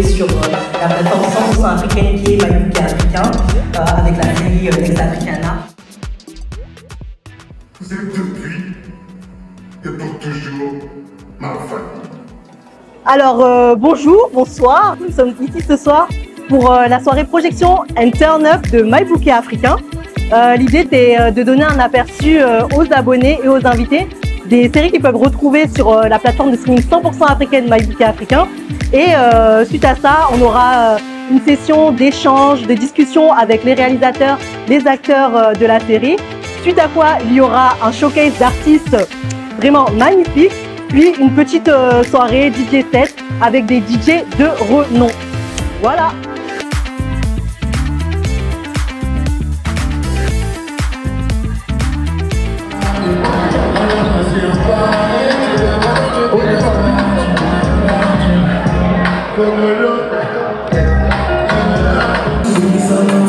retrouver sur la plateforme 100% africaine qui est My Bouquet Africain, avec la série Ex Africana. Vous êtes depuis et pour toujours ma famille. Alors bonjour, bonsoir, nous sommes ici ce soir pour la soirée projection and turn up de My Bouquet Africain. L'idée était de donner un aperçu aux abonnés et aux invités des séries qu'ils peuvent retrouver sur la plateforme de streaming 100% africaine My Bouquet Africain. Et suite à ça, on aura une session d'échange, de discussion avec les réalisateurs, les acteurs de la série. Suite à quoi, il y aura un showcase d'artistes vraiment magnifique, puis une petite soirée DJ set avec des DJ de renom. Voilà. Comme